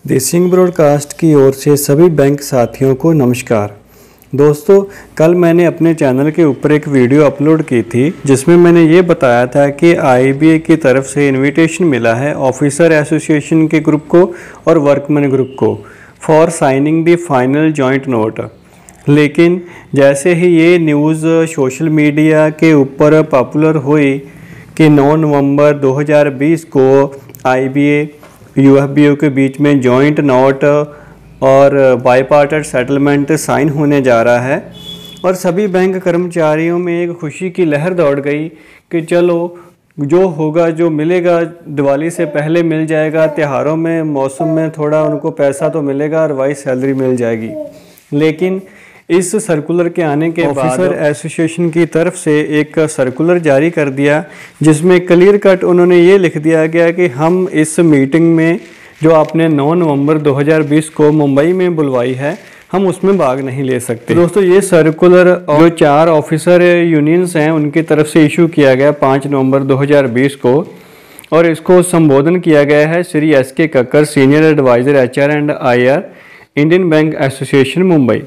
देसिंग broadcast की ओर से सभी बैंक साथियों को नमस्कार। दोस्तों, कल मैंने अपने चैनल के ऊपर एक वीडियो अपलोड की थी जिसमें मैंने ये बताया था कि आईबीए की तरफ से इनविटेशन मिला है ऑफिसर एसोसिएशन के ग्रुप को और वर्कमैन ग्रुप को for signing the final joint note. लेकिन जैसे ही ये न्यूज़ सोशल मीडिया के ऊपर पॉपुलर हुई कि 9 नवंबर 2020 को आईबीए यूएफबीओ के बीच में जॉइंट नोट और बाईपार्टेड सेटलमेंट साइन होने जा रहा है और सभी बैंक कर्मचारियों में एक खुशी की लहर दौड़ गई कि चलो जो होगा जो मिलेगा दिवाली से पहले मिल जाएगा, त्योहारों में मौसम में थोड़ा उनको पैसा तो मिलेगा और वाइस सैलरी मिल जाएगी। लेकिन इस सर्कुलर के आने के बाद ऑफिसर एसोसिएशन की तरफ से एक सर्कुलर जारी कर दिया जिसमें क्लियर कट उन्होंने ये लिख दिया गया कि हम इस मीटिंग में जो आपने 9 नवंबर 2020 को मुंबई में बुलवाई है हम उसमें भाग नहीं ले सकते। दोस्तों, ये सर्कुलर जो 4 ऑफिसर यूनियंस हैं उनकी तरफ से इशू किया गया 5 नवंबर 2020 को और इसको संबोधन किया गया है Shri SK Kakkar, senior adviser HR and IR, Indian bank association Mumbai.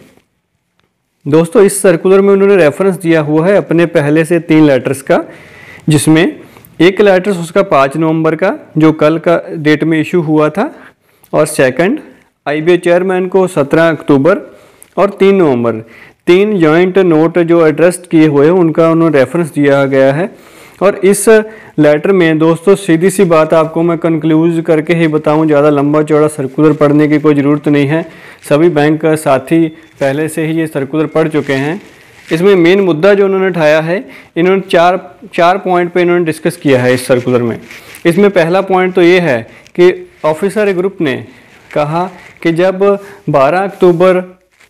दोस्तों, इस सर्कुलर में उन्होंने रेफरेंस दिया हुआ है अपने पहले से 3 लेटर्स का, जिसमें एक लेटर्स उसका 5 नवंबर का जो कल का डेट में इशू हुआ था और सेकंड आईबीए चेयरमैन को 17 अक्टूबर और 3 नवंबर 3 जॉइंट नोट जो एड्रेस किए हुए हैं उनका उन्होंने रेफरेंस दिया गया है। और इस लेटर में दोस्तों सीधी सी बात आपको मैं कंक्लूज करके ही बताऊं, ज़्यादा लंबा चौड़ा सर्कुलर पढ़ने की कोई ज़रूरत नहीं है। सभी बैंक साथी पहले से ही ये सर्कुलर पढ़ चुके हैं। इसमें मेन मुद्दा जो उन्होंने उठाया है, इन्होंने चार पॉइंट पे इन्होंने डिस्कस किया है इस सर्कुलर में। इसमें पहला पॉइंट तो ये है कि ऑफिसर ग्रुप ने कहा कि जब 12 अक्टूबर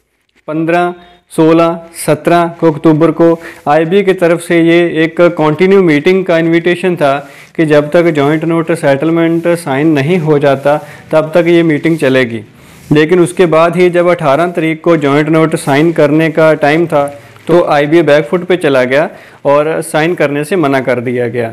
15 16 17 को अक्टूबर को आईबी की तरफ से ये एक कंटिन्यू मीटिंग का इनविटेशन था कि जब तक जॉइंट नोट सेटलमेंट साइन नहीं हो जाता तब तक ये मीटिंग चलेगी। लेकिन उसके बाद ही जब 18 तारीख को जॉइंट नोट साइन करने का टाइम था तो आईबीए बैकफुट पे चला गया और साइन करने से मना कर दिया गया।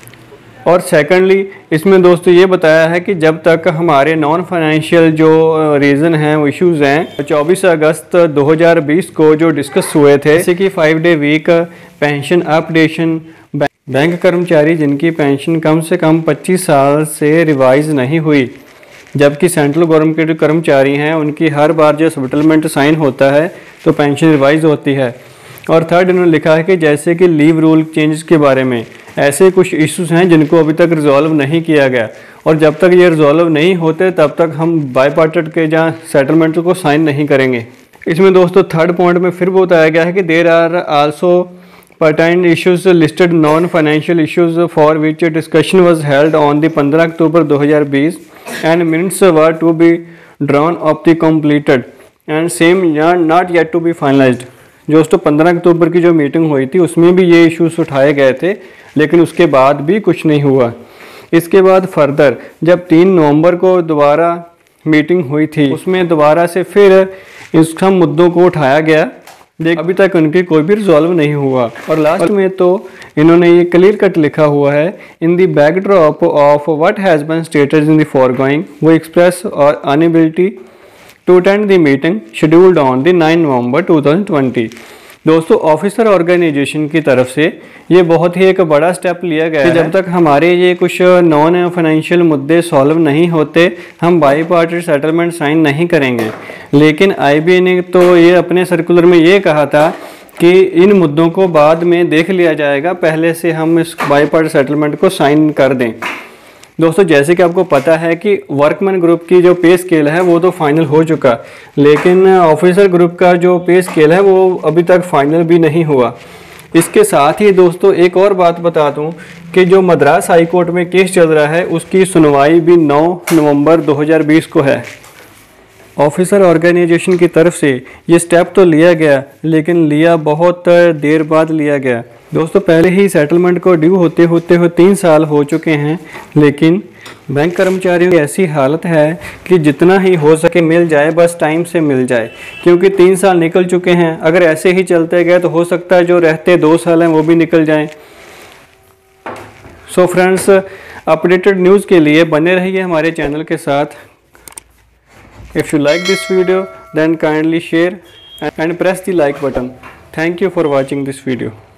और सेकंडली इसमें दोस्तों ये बताया है कि जब तक हमारे नॉन फाइनेंशियल जो रीज़न हैं वो इश्यूज़ हैं 24 अगस्त 2020 को जो डिस्कस हुए थे, जैसे कि 5 day week, pension updation, bank कर्मचारी जिनकी पेंशन कम से कम 25 साल से रिवाइज नहीं हुई, जबकि सेंट्रल गवर्नमेंट के जो कर्मचारी हैं उनकी हर बार जो सेटलमेंट साइन होता है तो पेंशन रिवाइज होती है। और थर्ड इन्होंने लिखा है कि जैसे कि लीव रूल चेंजेस के बारे में ऐसे कुछ इश्यूज हैं जिनको अभी तक रिजॉल्व नहीं किया गया और जब तक ये रिजॉल्व नहीं होते तब तक हम बाईपार्टेड के जहाँ सेटलमेंट को साइन नहीं करेंगे। इसमें दोस्तों थर्ड पॉइंट में फिर बताया गया है कि there are also pertinent issues listed non financial issues for which discussion was held on the 15 October 2020 and minutes were to be drawn of the completed and same not yet to be finalised. दोस्तों 15 अक्टूबर की जो meeting हुई थी उसमें भी ये issues उठाए गए थे लेकिन उसके बाद भी कुछ नहीं हुआ। इसके बाद फर्दर जब 3 नवंबर को दोबारा मीटिंग हुई थी उसमें दोबारा से फिर इन सब मुद्दों को उठाया गया, लेकिन अभी तक उनकी कोई भी रिजॉल्व नहीं हुआ। और लास्ट में तो इन्होंने ये क्लियर कट लिखा हुआ है, in the backdrop of what has been stated in the foregoing we express our inability to attend the meeting scheduled on the 9 November 2020। दोस्तों, ऑफिसर ऑर्गेनाइजेशन की तरफ से ये बहुत ही एक बड़ा स्टेप लिया गया है। जब तक हमारे ये कुछ नॉन फाइनेंशियल मुद्दे सॉल्व नहीं होते हम बाईपार्टेड सेटलमेंट साइन नहीं करेंगे। लेकिन आईबीए ने तो ये अपने सर्कुलर में ये कहा था कि इन मुद्दों को बाद में देख लिया जाएगा, पहले से हम इस बाईपार्टेड सेटलमेंट को साइन कर दें। दोस्तों, जैसे कि आपको पता है कि वर्कमैन ग्रुप की जो पे स्केल है वो तो फाइनल हो चुका, लेकिन ऑफिसर ग्रुप का जो पे स्केल है वो अभी तक फाइनल भी नहीं हुआ। इसके साथ ही दोस्तों एक और बात बता दूं कि जो मद्रास हाई कोर्ट में केस चल रहा है उसकी सुनवाई भी 9 नवंबर 2020 को है। ऑफिसर ऑर्गेनाइजेशन की तरफ से ये स्टेप तो लिया गया लेकिन लिया बहुत देर बाद लिया गया। दोस्तों, पहले ही सेटलमेंट को ड्यू होते होते 3 साल हो चुके हैं, लेकिन बैंक कर्मचारियों की ऐसी हालत है कि जितना ही हो सके मिल जाए, बस टाइम से मिल जाए, क्योंकि 3 साल निकल चुके हैं। अगर ऐसे ही चलते गए तो हो सकता है जो रहते 2 साल हैं वो भी निकल जाएं। सो फ्रेंड्स, अपडेटेड न्यूज़ के लिए बने रहिए हमारे चैनल के साथ। If you like this video, then kindly share and press the like button. Thank you for watching this video.